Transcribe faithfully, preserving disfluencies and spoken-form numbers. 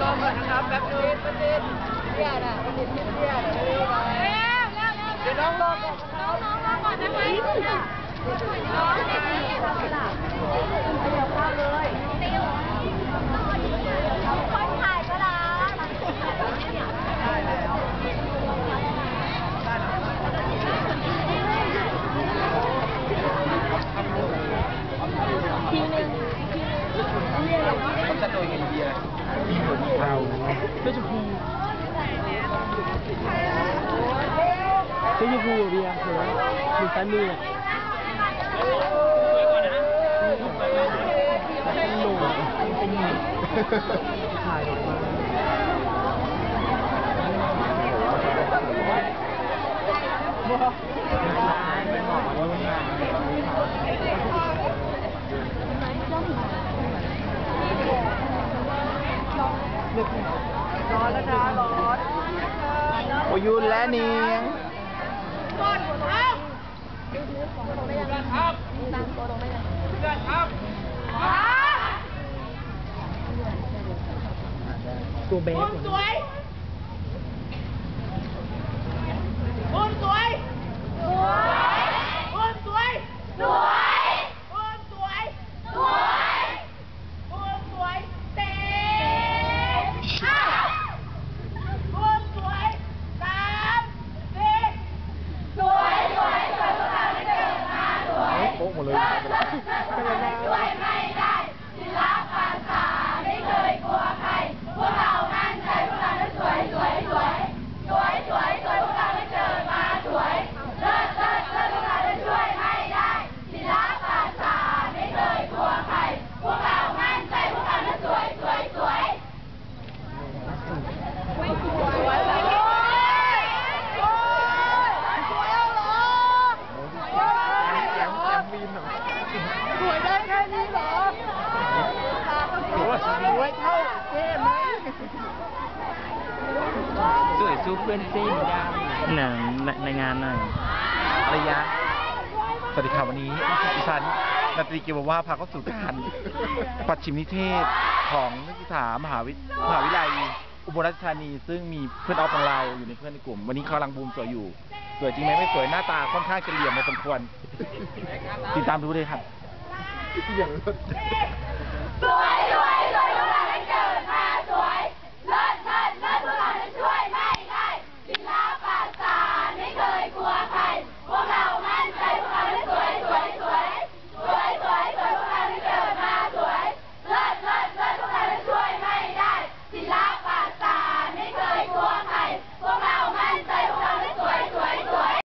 อก่อนนะครับแป๊บนึงประเด็นเนี่ยนะประเด็นเนี่ยนะเร็วๆเร็วเร็วเดี๋ยวน้องรอก่อนน้องน้องรอก่อนนะคะน้องเนี่ยนี่ทำกระดาษเดี๋ยวเข้าเลยคนถ่ายกระดาษได้แล้วทีนึงผมจะโดยอินเดียมีหัวเราไม่ชมพูไม่ชมพูเบียร์เหรอมีซ้ายมือเป็นหนุ่มเป็นหนุ่มถ่ายออกมาเป็นหมอรุ่นงานร้อนแล้วนะร้อนโอยุนและเนียงกดครับครับตั้งตัวลงไม่ได้ครับตัวเบสคุณสวยคุณสวยสวยคุณสวยสวยคุณสวยสวยคุณสวยเต้คุณสวยสามสี่สวยสวยสวยพวกเราไม่เจอมาสวยโป๊ะหมดเลยสวยไม่ได้ที่รักภาษาไม่เคยกลัวใครพวกเรามั่นใจพวกเราได้สวยสวยสวยสวยสวยสวยพวกเราไม่เจอมาสวยเลิศเลิศเลิศพวกเราได้ช่วยไม่ได้ที่รักภาษาไม่เคยกลัวใครพวกเรามั่นใจพวกเราได้สวยสวยสวยไม่สวยสวยเลยโอ้ยสวยเอาเหรอสวยสวยได้แค่นี้เหรอสวยสวยเท่าเท่ไหมสวยสู้เพื่อนซีนได้หนังในงานหน่อยระยะสวัสดีครับวันนี้ดิฉันนาตรีเกียวว่าพาเข้าสู่การปัจฉิมนิเทศของนักศึกษามหาวิมหาวิทยาลัยอุบลราชธานีซึ่งมีเพื่อนออฟของเราอยู่ในเพื่อนในกลุ่มวันนี้เขากำลังบูมสวยอยู่สวยจริงไหมไม่สวยหน้าตาค่อนข้างจะเหลี่ยมพอสมควรติดตามดูเลยครับอย่าง